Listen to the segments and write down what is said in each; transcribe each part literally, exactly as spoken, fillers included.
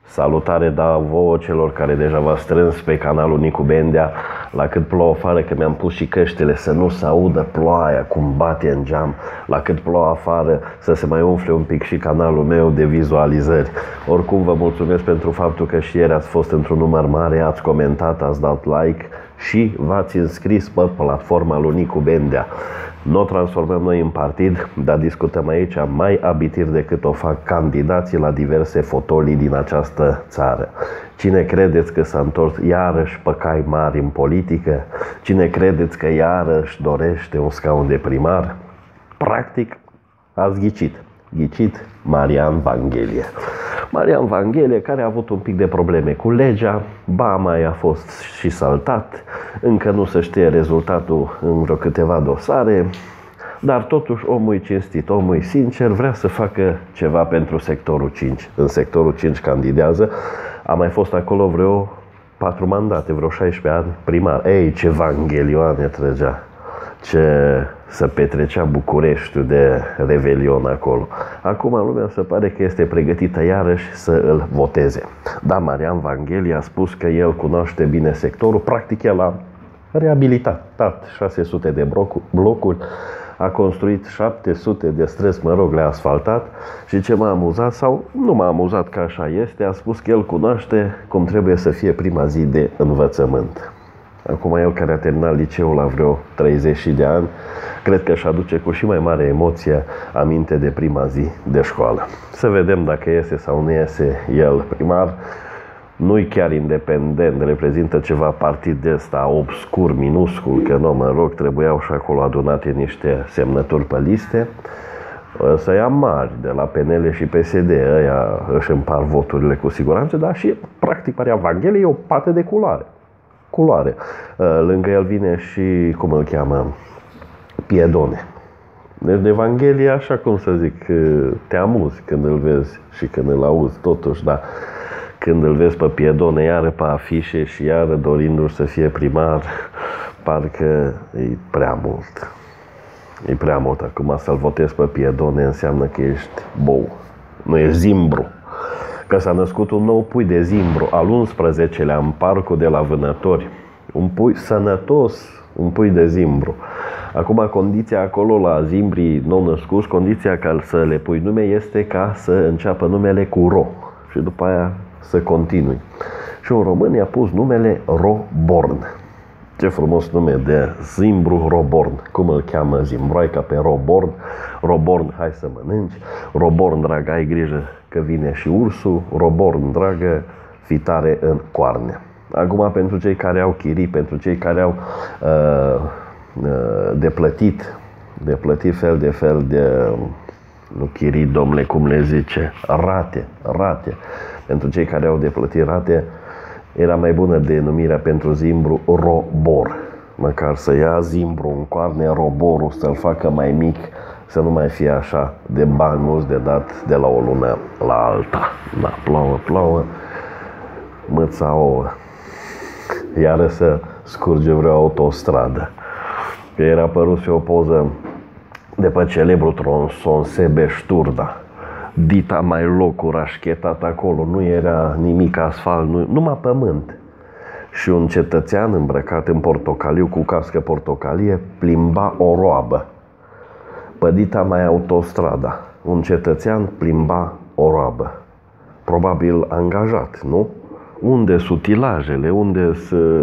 Salutare da vouă celor care deja v-ați strâns pe canalul Nicu Bendea. La cât plouă afară, că mi-am pus și căștile să nu se audă ploaia cum bate în geam. La cât plouă afară, să se mai umfle un pic și canalul meu de vizualizări. Oricum vă mulțumesc pentru faptul că și ieri ați fost într-un număr mare, ați comentat, ați dat like și v-ați înscris pe platforma lui Nicu Bendea. Nu o transformăm noi în partid, dar discutăm aici mai abitir decât o fac candidații la diverse fotolii din această țară. Cine credeți că s-a întors iarăși pe cai mari în politică? Cine credeți că iarăși dorește un scaun de primar? Practic, ați ghicit. Ghicit Marian Vanghelie. Marian Vanghelie, care a avut un pic de probleme cu legea, ba mai a fost și saltat, încă nu se știe rezultatul în vreo câteva dosare, dar totuși omul e cinstit, omul e sincer, vrea să facă ceva pentru sectorul cinci. În sectorul cinci candidează, a mai fost acolo vreo patru mandate, vreo șaisprezece ani primar. Ei, ce Vanghelioane trăgea! Ce să petrecea Bucureștiul de revelion acolo. Acum lumea se pare că este pregătită iarăși să îl voteze. Da, Marian Vanghelie a spus că el cunoaște bine sectorul, practic el a reabilitat șase sute de blocuri, a construit șapte sute de străzi, mă rog, le-a asfaltat și ce m-a amuzat, sau nu m-a amuzat că așa este, a spus că el cunoaște cum trebuie să fie prima zi de învățământ. Acum el, care a terminat liceul la vreo treizeci de ani, cred că își aduce cu și mai mare emoție aminte de prima zi de școală. Să vedem dacă iese sau nu iese el primar. Nu-i chiar independent, reprezintă ceva partid de ăsta obscur, minuscul, că nu, mă rog, trebuiau și acolo adunate niște semnături pe liste. Să ia mari, de la P N L și P S D, ăia își împar voturile cu siguranță, dar și, practic, Marian Vanghelie e o pată de culoare. culoare. Lângă el vine și, cum îl cheamă, Piedone. Deci de Vanghelie, așa cum să zic, te amuzi când îl vezi și când îl auzi, totuși, dar când îl vezi pe Piedone iară pe afișe și iară dorindu-și să fie primar, parcă e prea mult. E prea mult. Acum să-l votezi pe Piedone înseamnă că ești bou, nu ești zimbru. Că s-a născut un nou pui de zimbru, al unsprezecelea în parcul de la Vânători. Un pui sănătos, un pui de zimbru. Acum, condiția acolo la zimbrii nou-născuți, condiția ca să le pui nume este ca să înceapă numele cu Ro și după aia să continui. Și un român i-a pus numele Roborn. Ce frumos nume de zimbru, Roborn. Cum îl cheamă zimbroaica pe Roborn? Roborn, hai să mănânci. Roborn, dragă, ai grijă că vine și ursul. Roborn, dragă, fii tare în coarne. Acum, pentru cei care au chirii, pentru cei care au uh, uh, de plătit, de plătit fel de fel de, nu chirii, domnule, cum le zice, rate, rate. Pentru cei care au de plătit rate, era mai bună denumirea pentru zimbru Robor. Măcar să ia zimbru în coarne, roborul să-l facă mai mic, să nu mai fie așa de bani mulți de dat de la o lună la alta. Da, plouă, plouă, mâța ouă. Iară să scurge vreo autostradă. Că era apărut și o poză de pe celebru tronson Sebeș-Turda. Dita mai locul rașchetat acolo, nu era nimic asfalt, nu, numai pământ. Și un cetățean îmbrăcat în portocaliu, cu cască portocalie, plimba o roabă. Pădita mai autostrada. Un cetățean plimba o roabă. Probabil angajat, nu? Unde sunt utilajele? Unde sunt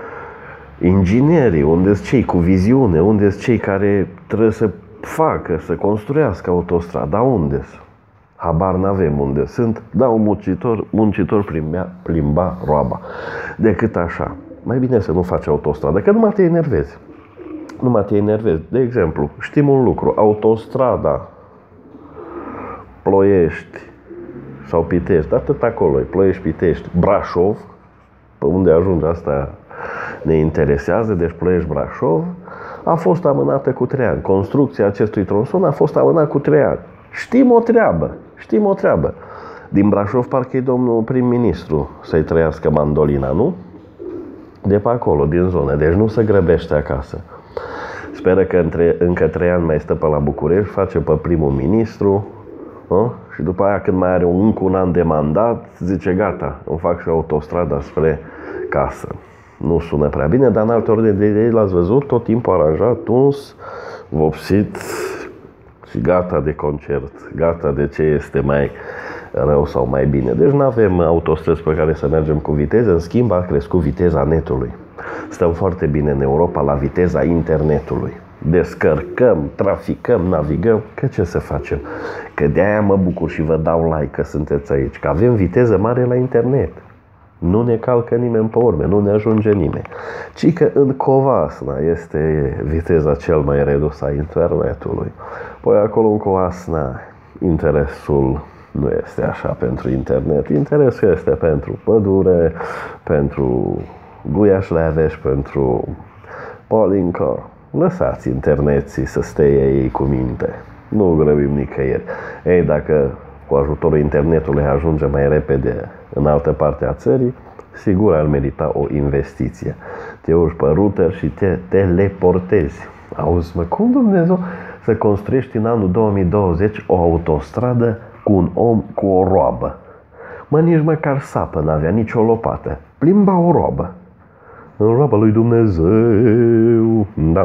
inginerii? Unde sunt cei cu viziune? Unde sunt cei care trebuie să facă, să construiască autostrada? Unde sunt? Habar n-avem unde sunt, dar un muncitor, muncitor plimba, plimba roaba. Decât așa. Mai bine să nu faci autostradă, că numai te enervezi. Numai te enervezi. De exemplu, știm un lucru, autostrada Ploiești sau Pitești, atât acolo, Ploiești, Pitești, Brașov, pe unde ajunge asta ne interesează, deci Ploiești-Brașov, a fost amânată cu trei ani. Construcția acestui tronson a fost amânată cu trei ani. Știm o treabă, știm o treabă. Din Brașov parcă e domnul prim-ministru să-i trăiască mandolina, nu? De pe acolo, din zonă, deci nu se grăbește acasă. Speră că între, încă trei ani mai stă pe la București, face pe primul ministru, nu? Și după aia când mai are un, încă un an de mandat, zice gata, îmi fac și autostrada spre casă. Nu sună prea bine, dar în alte ordine de idei l-ați văzut, tot timpul aranjat, tuns, vopsit și gata de concert, gata de ce este mai rău sau mai bine. Deci nu avem autostrăzi pe care să mergem cu viteză, în schimb a crescut viteza netului. Stăm foarte bine în Europa la viteza internetului. Descărcăm, traficăm, navigăm, că ce să facem? Că de-aia mă bucur și vă dau like că sunteți aici, că avem viteză mare la internet. Nu ne calcă nimeni pe urme, nu ne ajunge nimeni. Ci că în Covasna este viteza cel mai redus a internetului. Păi acolo în Covasna interesul nu este așa pentru internet. Interesul este pentru pădure, pentru Guiaș-Leveș, pentru Polinco. Lăsați interneții să stea ei cu minte. Nu grăbim nicăieri. Ei, dacă cu ajutorul internetului ajunge mai repede în altă parte a țării, sigur ar merita o investiție. Te urci pe router și te teleportezi. Auzi, mă, cum Dumnezeu să construiești în anul două mii douăzeci o autostradă cu un om cu o roabă? Mă, nici măcar sapă n-avea, nici o lopată. Plimba o roabă. În roaba lui Dumnezeu. Da.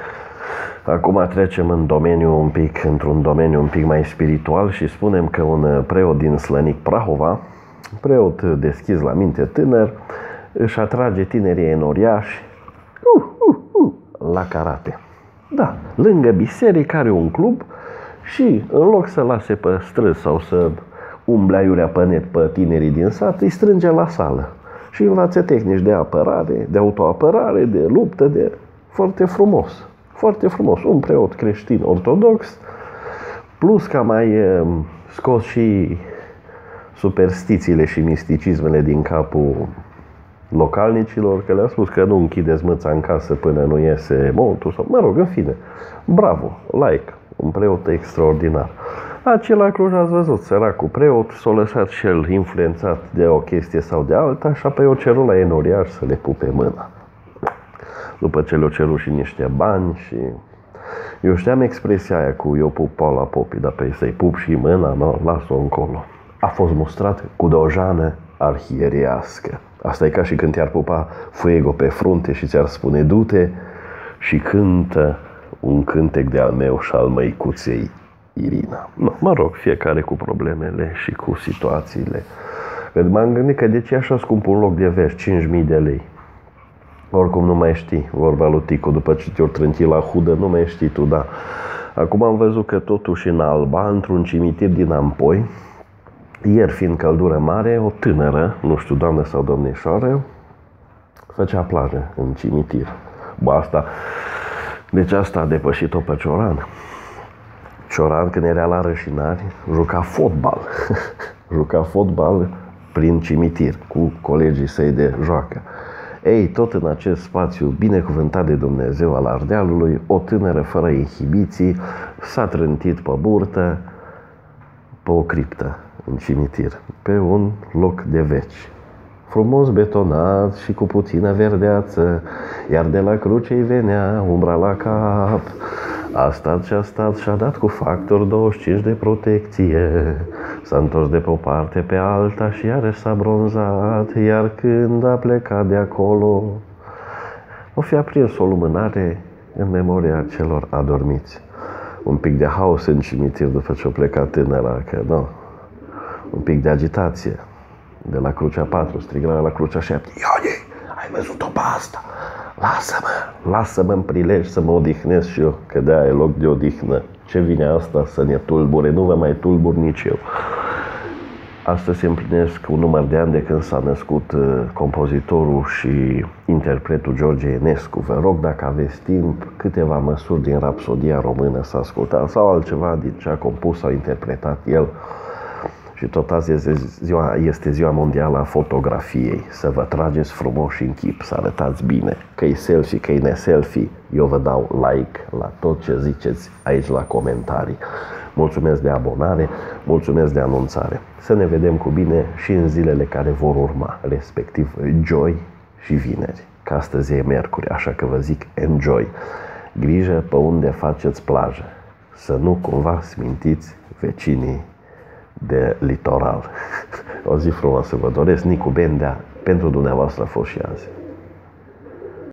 Acum trecem în domeniu un pic, într-un domeniu un pic mai spiritual și spunem că un preot din Slănic Prahova, preot deschis la minte tânăr, își atrage tinerii enoriași uh, uh, uh, la karate. Da, lângă biserică are un club și în loc să lase pe străzi sau să umble aiurea pe net pe tinerii din sat, îi strânge la sală și învață tehnici de apărare, de autoapărare, de luptă, de foarte frumos. Foarte frumos. Un preot creștin ortodox, plus că a mai scos și superstițiile și misticismele din capul localnicilor, că le-a spus că nu închideți mâța în casă până nu iese montul, sau, mă rog, în fine. Bravo, like, un preot extraordinar. Acela Cluj ați văzut, săracul preot, s-a lăsat și el influențat de o chestie sau de alta și apoi o cerut la enoriaș să le pupe mâna. După ce le-o cerut și niște bani și... Eu știam expresia aia cu eu pup Paula Popii, dar pe să-i pup și mâna, no, las-o încolo. A fost mustrat cu dojană arhierească. Asta e ca și când te-ar pupa Fuego pe frunte și ți-ar spune du-te și cântă un cântec de al meu și al măicuței Irina. No, mă rog, fiecare cu problemele și cu situațiile. M-am gândit că de ce așa scump un loc de vești, cinci mii de lei? Oricum nu mai știi, vorba lui Ticu, după ce te-o trânti la hudă, nu mai știi tu, da. Acum am văzut că totuși în Alba, într-un cimitir din Ampoi, ieri fiind căldură mare, o tânără, nu știu, doamnă sau domnișoară, făcea plajă în cimitir. Bă, asta, deci asta a depășit-o pe Cioran. Cioran, când era la Rășinari, juca fotbal. juca fotbal prin cimitir, cu colegii săi de joacă. Ei, tot în acest spațiu binecuvântat de Dumnezeu al Ardealului, o tânără fără inhibiții s-a trântit pe burtă, pe o criptă, în cimitir, pe un loc de veci. Frumos betonat și cu puțină verdeață, iar de la cruce îi venea umbra la cap. A stat și a stat și a dat cu factor douăzeci și cinci de protecție. S-a întors de pe o parte pe alta și iarăși s-a bronzat, iar când a plecat de acolo, o fi aprins o lumânare în memoria celor adormiți. Un pic de haos în cimitir după ce a plecat tânăra, că nu, un pic de agitație. De la crucea patru, striga la crucea șapte. Ione, ai văzut-o pe asta? Lasă-mă, lasă-mă în prilej să mă odihnesc și eu, că de-aia e loc de odihnă. Ce vine asta să ne tulbure? Nu vă mai tulbur nici eu. Astăzi se împlinesc un număr de ani de când s-a născut compozitorul și interpretul George Enescu. Vă rog, dacă aveți timp, câteva măsuri din Rapsodia română să ascultați sau altceva din ce a compus sau interpretat el. Și tot azi este ziua, este ziua mondială a fotografiei. Să vă trageți frumos și în chip, să arătați bine. Că-i selfie, că-i ne-selfie, eu vă dau like la tot ce ziceți aici la comentarii. Mulțumesc de abonare, mulțumesc de anunțare. Să ne vedem cu bine și în zilele care vor urma, respectiv joi și vineri. Că astăzi e miercuri, așa că vă zic enjoy. Grijă pe unde faceți plajă. Să nu cumva smintiți vecinii de litoral. O zi frumoasă vă doresc, Nicu Bendea, pentru dumneavoastră a fost și azi.